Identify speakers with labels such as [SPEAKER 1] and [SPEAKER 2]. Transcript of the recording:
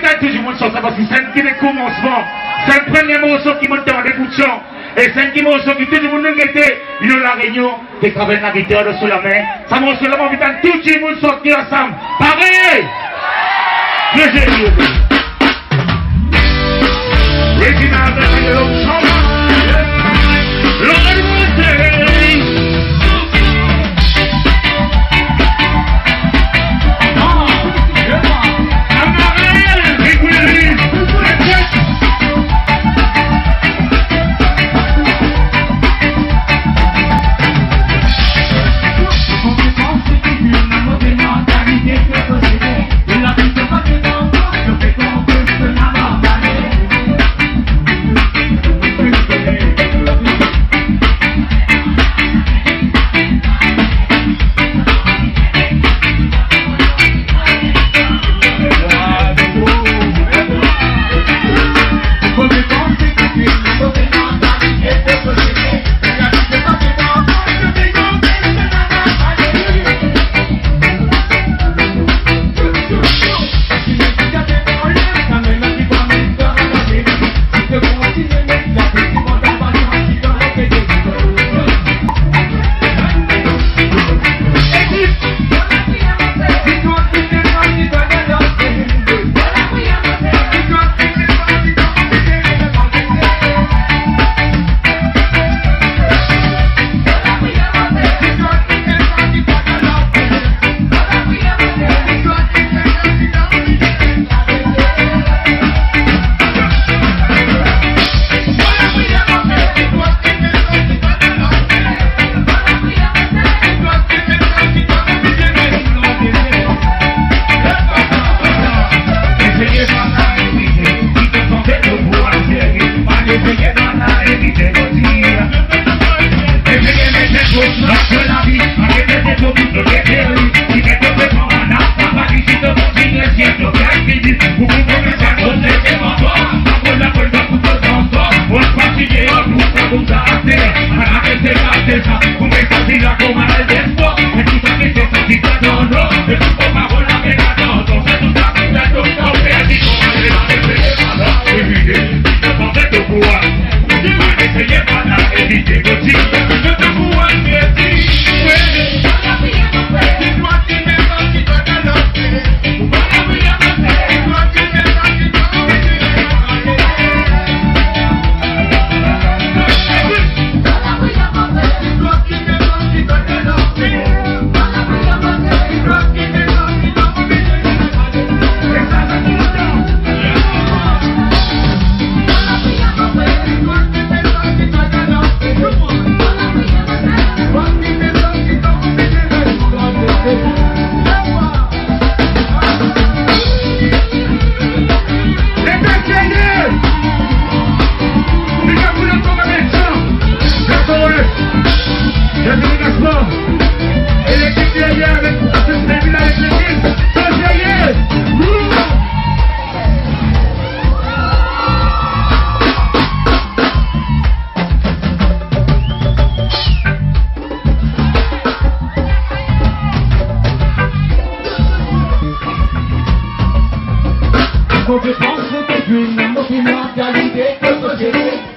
[SPEAKER 1] t'as toujours le monde sur ça parce que c'est un petit commencement. C'est le premier morceau qui monte dans les bouts de chant. Et c'est un petit morceau qui tout le monde guettait. Il y a la réunion, des travailleurs de la guitare sous la main. Ça m'a seulement vu dans tout le monde sortir ensemble. Pareil! Le génie. Regina,
[SPEAKER 2] Je pense que tu n'as aucune mentalité que posséder.